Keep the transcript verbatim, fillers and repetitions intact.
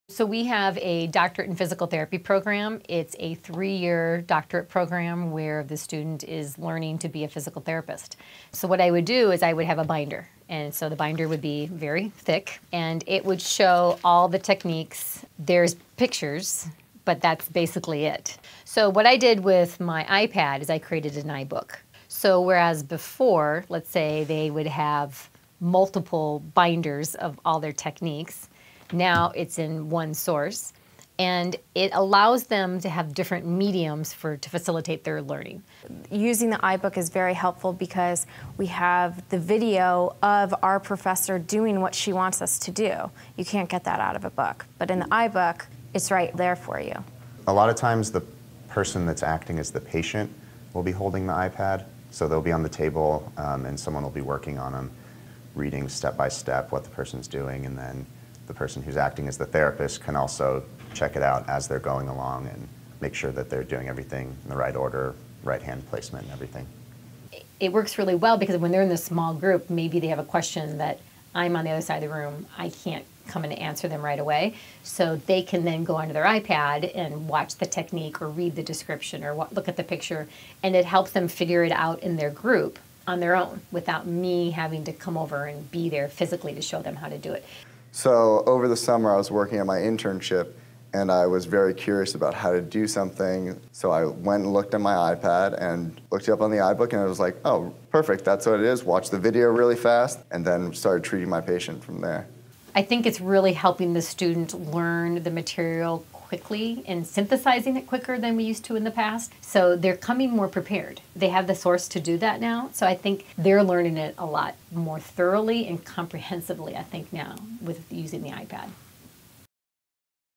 So we have a doctorate in physical therapy program. It's a three-year doctorate program where the student is learning to be a physical therapist. So what I would do is I would have a binder. And so the binder would be very thick, and it would show all the techniques. There's pictures, but that's basically it. So what I did with my iPad is I created an iBook. So whereas before, let's say they would have multiple binders of all their techniques, now it's in one source, and it allows them to have different mediums for to facilitate their learning. Using the iBook is very helpful because we have the video of our professor doing what she wants us to do. You can't get that out of a book, but in the iBook, it's right there for you. A lot of times the person that's acting as the patient will be holding the iPad, so they'll be on the table um, and someone will be working on them, reading step by step what the person's doing, and then the person who's acting as the therapist can also check it out as they're going along and make sure that they're doing everything in the right order, right hand placement and everything. It works really well because when they're in this small group, maybe they have a question that I'm on the other side of the room, I can't come in and answer them right away. So they can then go onto their iPad and watch the technique or read the description or look at the picture, and it helps them figure it out in their group on their own without me having to come over and be there physically to show them how to do it. So over the summer I was working at my internship and I was very curious about how to do something. So I went and looked at my iPad and looked it up on the iBook, and I was like, oh, perfect, that's what it is. Watched the video really fast and then started treating my patient from there. I think it's really helping the student learn the material quickly and synthesizing it quicker than we used to in the past. So they're coming more prepared. They have the source to do that now. So I think they're learning it a lot more thoroughly and comprehensively, I think, now with using the iPad.